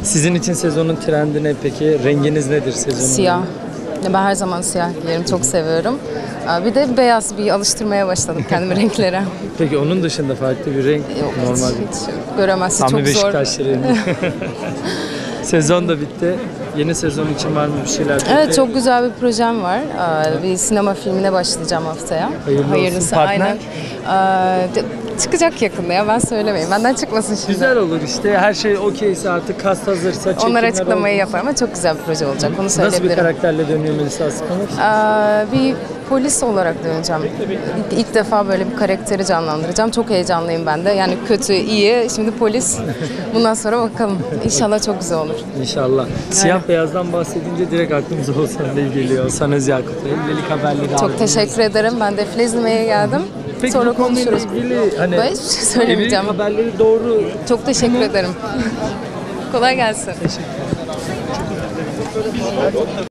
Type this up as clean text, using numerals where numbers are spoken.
Sizin için sezonun trendi ne peki? Renginiz nedir sezonun? Siyah. Ben her zaman siyah giyerim, çok seviyorum. Bir de beyaz bir alıştırmaya başladım kendimi renklere. Peki onun dışında farklı bir renk Yok, normal. hiç göremezsin, Tam çok bir zor. Beşiktaşlı rengi. Sezon da bitti. Yeni sezon için var mı bir şeyler? Evet, çok güzel bir projem var. Bir sinema filmine başlayacağım haftaya. Hayırlı olsun. Partner? Aynen. Çıkacak yakında ya, ben söylemeyeyim. Benden çıkmasın şimdi. Güzel olur işte. Her şey okeyse artık kast hazırsa çekimler Onlar açıklamayı oldu. yapar ama çok güzel bir proje olacak. Onu Nasıl bir söyleyebilirim. karakterle dönüyor Melisa Aslanır? Bir polis olarak döneceğim. İlk defa böyle bir karakteri canlandıracağım. Çok heyecanlıyım ben de. Yani kötü, iyi. Şimdi polis. Bundan sonra bakalım. İnşallah çok güzel olur. İnşallah. Siyah beyazdan bahsedince direkt aklımıza Oğuzhan Bey geliyor. Oğuzhan Özyakut'la evlilik haberleri Çok teşekkür ederim. Ben defile izlemeye geldim. Peki Sonra bu konuyla konuşuruz. ilgili hani Ben hiçbir şey söylemeyeceğim. evlilik haberleri doğru. Çok teşekkür ederim. Kolay gelsin.